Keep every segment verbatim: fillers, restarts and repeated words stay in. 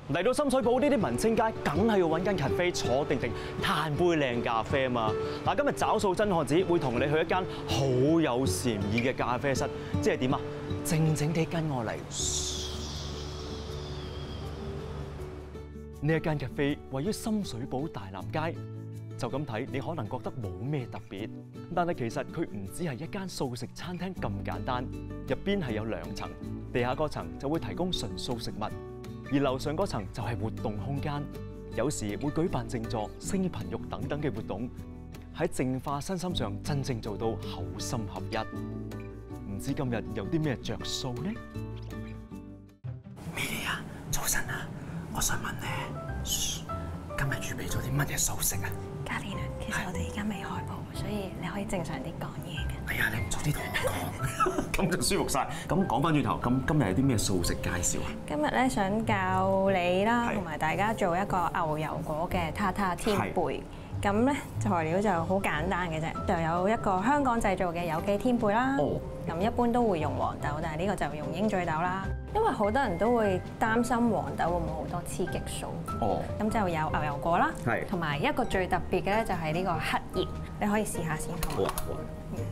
嚟到深水埗呢啲文青街，梗係要揾間 cafe 坐定定，嘆杯靚咖啡啊嘛！嗱，今日找數真漢子會同你去一間好有禪意嘅咖啡室，即係點啊？靜靜地跟我嚟。呢一間 cafe 位於深水埗大南街，就咁睇你可能覺得冇咩特別，但係其實佢唔只係一間素食餐廳咁簡單，入邊係有兩層，地下嗰層就會提供純素食物。而樓上嗰層就係活動空間，有時會舉辦靜坐、聲頻育等等嘅活動，喺淨化身心上真正做到口心合一。唔知今日有啲咩着數呢？ 美莉啊，早晨啊，我想問咧，今日預備咗啲乜嘢素食啊？ 嘉蓮啊，其實我哋而家未開鋪，所以你可以正常啲講嘢嘅。 哎呀，你唔早啲同我講，咁就舒服晒。咁講翻轉頭，咁今日有啲咩素食介紹啊？ 今日咧想教你啦，同埋大家做一個牛油果嘅塔塔天貝。咁咧材料就好簡單嘅啫，就有一個香港製造嘅有機天貝啦。哦。咁一般都會用黃豆，但係呢個就用鷹嘴豆啦。因為好多人都會擔心黃豆會唔會好多雌激素。哦。咁就有牛油果啦。係。同埋一個最特別嘅咧就係呢個黑鹽，你可以試下先。好啊。好啊。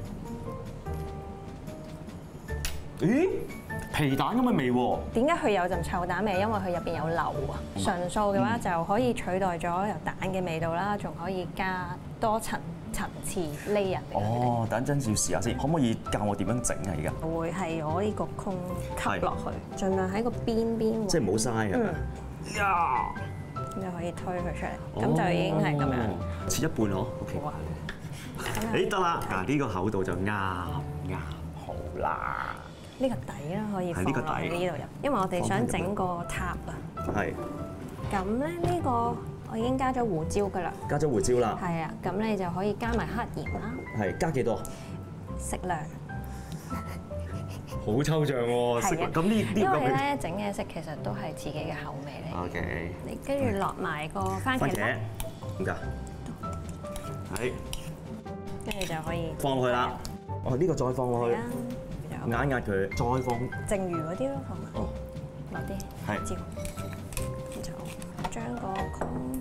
咦？皮蛋咁嘅味喎？ 點解佢有陣臭蛋味？因為佢入邊有硫啊。純素嘅話就可以取代咗由蛋嘅味道啦，仲可以加多層層次 layer。 哦，等陣要試下先，可唔可以教我點樣整啊？而家會係攞呢個空吸落去，盡量喺個邊邊。 即係唔好嘥啊！呀， 咁就可以推佢出嚟，咁就已經係咁樣。 切一半咯 ，OK。好啊。誒得啦，嗱呢個厚度就啱啱好啦。 呢個底啦，可以放落喺呢度入，因為我哋想整個塔啊。係。咁咧呢個我已經加咗胡椒噶啦。 加咗胡椒啦。 係啊，咁你就可以加埋黑鹽啦。 係加幾多？ 適量。 好抽象喎，適量。咁呢呢因為咧整嘢食其實都係自己嘅口味嚟。 OK。 你跟住落埋個番茄。番茄。 點解？係。 跟住就可以放落去啦。哦，呢個再放落去。壓壓佢，再放剩餘嗰啲咯，放埋。哦，落啲係椒，就將個空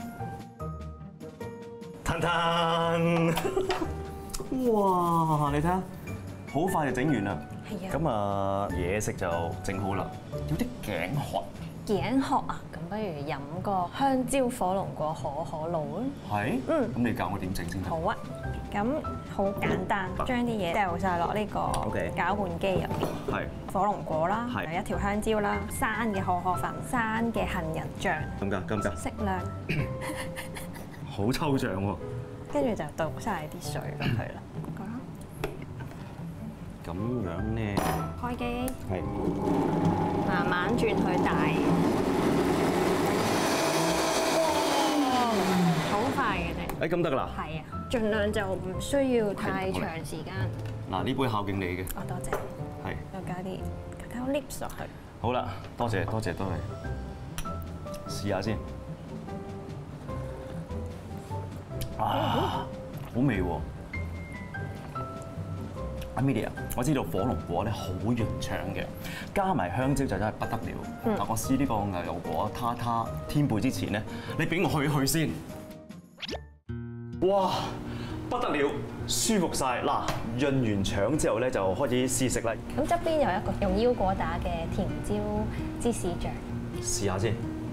騰騰，哇！你睇下，好快就整完啦。係啊。咁啊，嘢食就整好啦。有啲頸渴。 頸渴啊！咁不如飲個香蕉火龍果可可露啊。係。嗯。咁你教我點整先得？ 好啊。咁好簡單，將啲嘢掉晒落呢個攪拌機入邊。係火龍果啦，有一條香蕉啦，生嘅可可粉，生嘅杏仁醬。 咁㗎，咁㗎。 適量。 好抽象喎。 跟住就倒晒啲水落去啦。 咁樣咧。 開機。 係。 慢慢轉去大。好快嘅啫。誒咁得㗎啦。 係啊。盡量就唔需要太長時間。 嗱，呢杯孝敬你嘅。 哦，多謝。係。又加啲 cacao nibs 落去。 好啦，多謝多謝多謝。試下先。啊，好味喎！Amelia，我知道火龍果咧好潤腸嘅，加埋香蕉就真係不得了。嗱、嗯，我試呢個牛油果塔塔天貝之前咧，你俾我去去先。哇，不得了，舒服晒！嗱，潤完腸之後咧，就開始試食啦。 咁側邊有一個用腰果打嘅甜椒芝士醬， 試下先。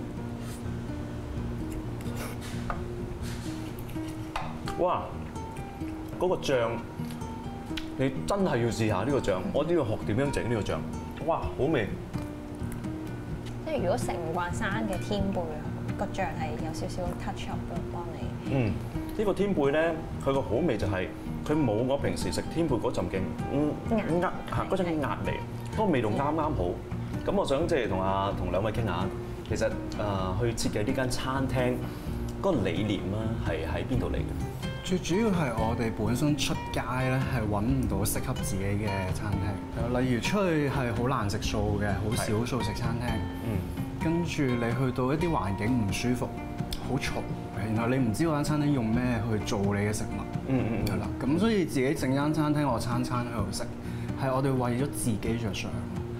哇！嗰個醬，你真係要試下呢個醬。我都要學點樣整呢個醬。哇，好味！ 即係如果食唔慣生嘅天貝啊，個醬係有少少 touch up 咯，幫你。嗯。 呢個天貝咧，佢個好味就係佢冇我平時食天貝嗰陣嘅嗯壓嚇嗰陣壓味，嗰個味道啱啱好。咁我想即係同阿同兩位傾下，其實誒去設計呢間餐廳嗰個理念啦，係喺邊度嚟嘅？ 最主要係我哋本身出街咧係揾唔到適合自己嘅餐廳，例如出去係好難食素嘅，好少素食餐廳。嗯。跟住你去到一啲環境唔舒服，好嘈。然後你唔知嗰間餐廳用咩去做你嘅食物，嗯嗯係啦，咁所以自己整間餐廳，我餐餐喺度食，係我哋為咗自己着想。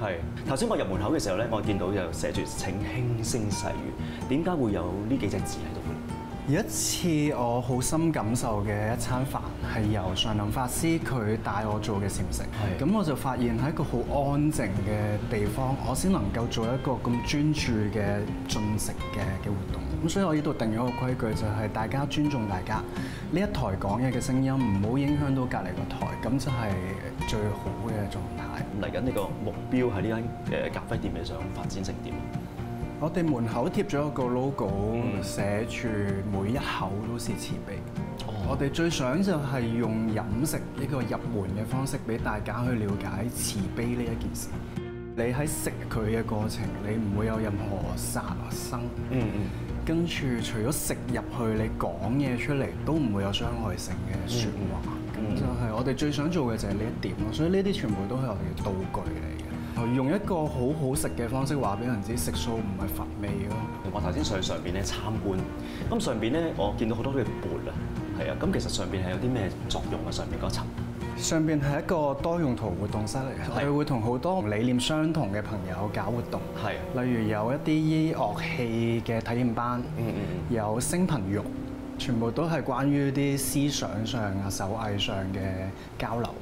係頭先我入門口嘅時候咧，我見到就寫住請輕聲細語，點解會有呢幾隻字喺度嘅？ 有一次我好深感受嘅一餐飯係由上林法師佢帶我做嘅禪食，咁我就發現喺一個好安靜嘅地方，我先能夠做一個咁專注嘅進食嘅嘅活動。咁所以我呢度定咗個規矩，就係大家尊重大家，呢一台講嘢嘅聲音唔好影響到隔離個台，咁就係最好嘅狀態。 嚟緊呢個目標喺呢間誒咖啡店，你想發展成點？ 我哋門口貼咗一個 logo，寫住每一口都是慈悲。哦、我哋最想就係用飲食呢個入門嘅方式，俾大家去了解慈悲呢一件事。你喺食佢嘅過程，你唔會有任何殺生。嗯嗯。跟住除咗食入去，你講嘢出嚟都唔會有傷害性嘅説話。咁、嗯、就係我哋最想做嘅就係呢一點咯。所以呢啲全部都係我哋嘅道具嚟嘅。用一個好好食嘅方式話俾人知，食素唔係乏味咯。 我頭先上去上邊咧參觀，咁上邊咧我見到好多嘅缽啊，係啊，咁其實上邊係有啲咩作用啊？上邊嗰層上邊係一個多用途活動室嚟，我哋會同好多理念相同嘅朋友搞活動，係，例如有一啲樂器嘅體驗班，嗯嗯，有聲頻育，全部都係關於啲思想上啊、手藝上嘅交流。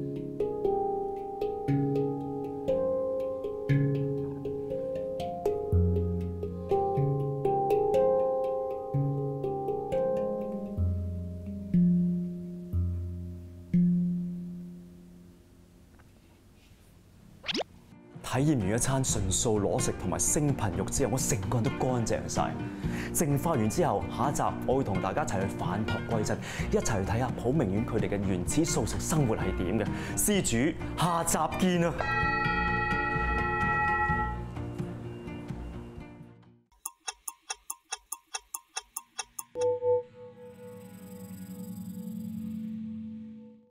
體驗完一餐純素裸食同埋聲頻育之後，我成個人都乾淨晒。淨化完之後，下一集我會同大家一齊去返璞歸真，一齊去睇下普明苑佢哋嘅原始素食生活係點嘅。施主，下集見啊！